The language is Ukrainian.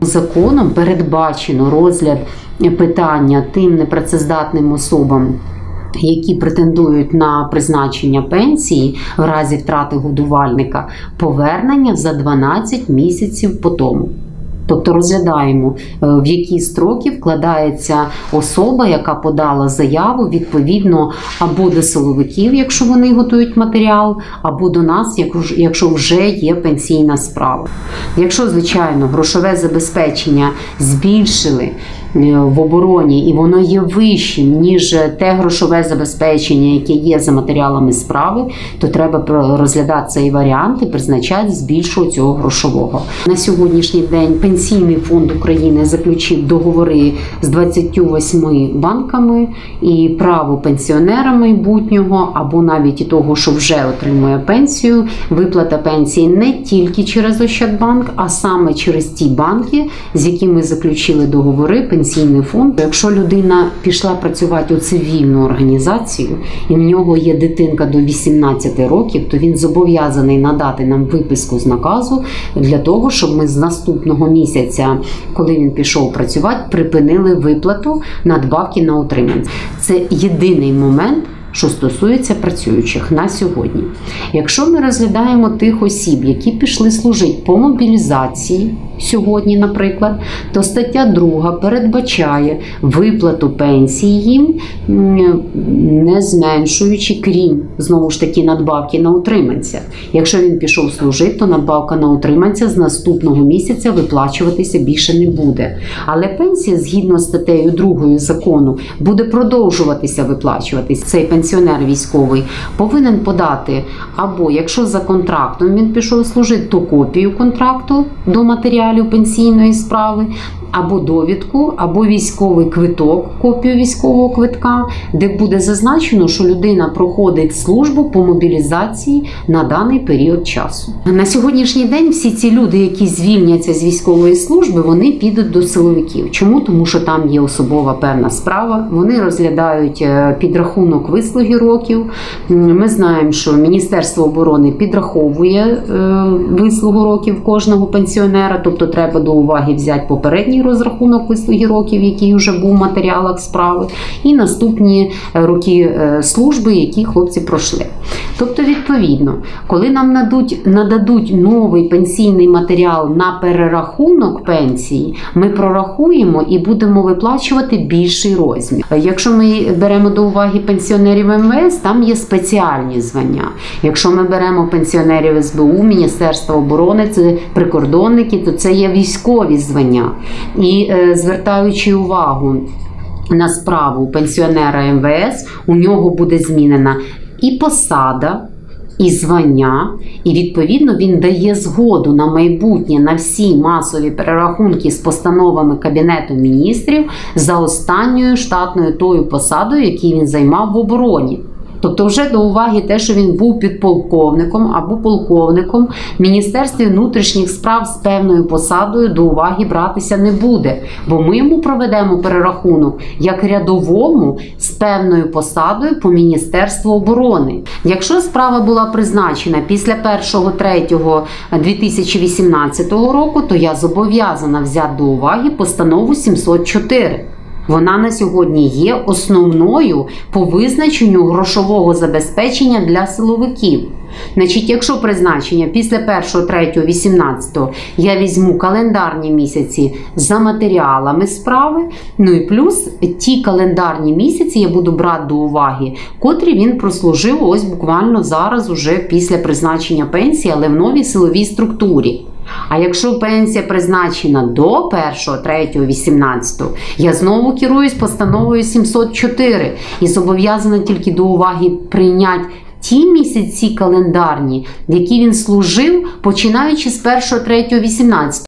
Законом передбачено розгляд питання тим непрацездатним особам, які претендують на призначення пенсії в разі втрати годувальника, повернення за 12 місяців по тому. Тобто розглядаємо, в які строки вкладається особа, яка подала заяву, відповідно, або до силовиків, якщо вони готують матеріал, або до нас, якщо вже є пенсійна справа. Якщо, звичайно, грошове забезпечення збільшили в обороні, і воно є вищим, ніж те грошове забезпечення, яке є за матеріалами справи, то треба розглядати цей варіант і призначати з більшого цього грошового. На сьогоднішній день Пенсійний фонд України заключив договори з 28 банками, і право пенсіонера майбутнього, або навіть і того, що вже отримує пенсію, виплата пенсії не тільки через Ощадбанк, а саме через ті банки, з якими заключили договори Пенсійний фонд. Якщо людина пішла працювати у цивільну організацію, і в нього є дитинка до 18 років, то він зобов'язаний надати нам виписку з наказу для того, щоб ми з наступного місяця, коли він пішов працювати, припинили виплату надбавки на утримання. Це єдиний момент, що стосується працюючих на сьогодні. Якщо ми розглядаємо тих осіб, які пішли служити по мобілізації сьогодні, наприклад, то стаття 2 передбачає виплату пенсії їм, не зменшуючи, крім, знову ж таки, надбавки на утриманця. Якщо він пішов служити, то надбавка на утриманця з наступного місяця виплачуватися більше не буде. Але пенсія, згідно з статтею 2 закону, буде продовжуватися виплачуватися. Цей пенсіонер військовий повинен подати, або якщо за контрактом він пішов служити, то копію контракту до матеріалів пенсійної справи, або довідку, або військовий квиток, копію військового квитка, де буде зазначено, що людина проходить службу по мобілізації на даний період часу. На сьогоднішній день всі ці люди, які звільняться з військової служби, вони підуть до силовиків. Чому? Тому що там є особова певна справа, вони розглядають підрахунок вислуги років. Ми знаємо, що Міністерство оборони підраховує вислугу років кожного пенсіонера, тобто треба до уваги взяти попередній розрахунок вислуги років, який вже був в матеріалах справи, і наступні роки служби, які хлопці пройшли. Тобто, відповідно, коли нам нададуть новий пенсійний матеріал на перерахунок пенсії, ми прорахуємо і будемо виплачувати більший розмір. Якщо ми беремо до уваги пенсіонерів МВС, там є спеціальні звання. Якщо ми беремо пенсіонерів СБУ, Міністерства оборони, це прикордонники, то це є військові звання. І звертаючи увагу на справу пенсіонера МВС, у нього буде змінена і посада, і звання, і відповідно він дає згоду на майбутнє на всі масові перерахунки з постановами Кабінету міністрів за останньою штатною тою посадою, яку він займав в обороні. Тобто вже до уваги те, що він був підполковником або полковником, в Міністерстві внутрішніх справ з певною посадою до уваги братися не буде. Бо ми йому проведемо перерахунок як рядовому з певною посадою по Міністерству оборони. Якщо справа була призначена після 1.03.2018 року, то я зобов'язана взяти до уваги постанову 704. Вона на сьогодні є основною по визначенню грошового забезпечення для силовиків. Значить, якщо призначення після 1.03.18 я візьму календарні місяці за матеріалами справи, ну і плюс ті календарні місяці я буду брати до уваги, котрі він прослужив ось буквально зараз уже після призначення пенсії, але в новій силовій структурі. А якщо пенсія призначена до 1.03.18, я знову керуюсь постановою 704 і зобов'язана тільки до уваги прийняти ті місяці календарні, в які він служив, починаючи з 1.03.18.